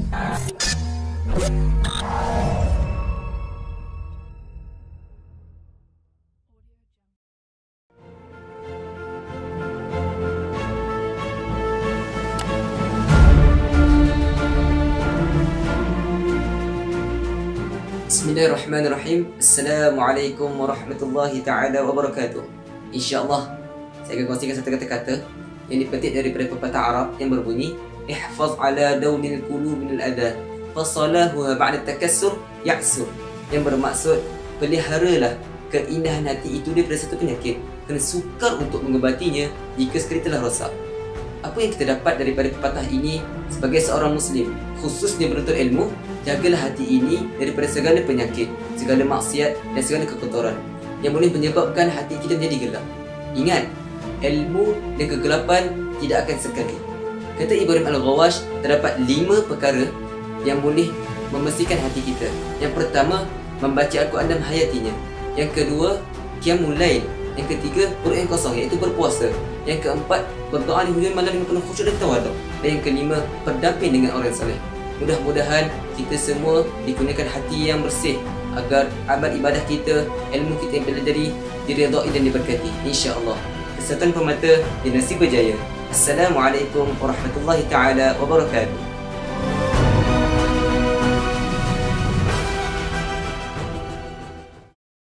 Bismillahirrahmanirrahim. Assalamualaikum warahmatullahi ta'ala wabarakatuh. InsyaAllah saya akan kongsikan satu kata-kata yang dipetik daripada pepatah Arab yang berbunyi ihfaz ala daunil qulub minal adha fasalahuha ba'da takassur ya'sur, yang bermaksud peliharalah keindahan hati itu daripada satu penyakit, kena sukar untuk mengobatinya jika sekali telah rosak. Apa yang kita dapat daripada pepatah ini sebagai seorang Muslim, khususnya penuntut ilmu, jagalah hati ini daripada segala penyakit, segala maksiat dan segala kekotoran yang boleh menyebabkan hati kita menjadi gelap. Ingat, ilmu dan kegelapan tidak akan sekali. Kata Ibrahim Al-Ghawash, terdapat 5 perkara yang boleh membersihkan hati kita. Yang pertama, membaca Al-Quran dan menghayatinya. Yang kedua, qiyamul lail. Yang ketiga, perut yang kosong, iaitu berpuasa. Yang keempat, berdoa di hujung malam dengan penuh khusyuk dan tawaduk. Dan yang kelima, berdamping dengan orang saleh. Mudah-mudahan kita semua dikurniakan hati yang bersih agar amal ibadah kita, ilmu kita yang pelajari diridai dan diberkati, insya-Allah. Kesatuan Permata Dinasti Berjaya. Assalamualaikum warahmatullahi taala wabarakatuh.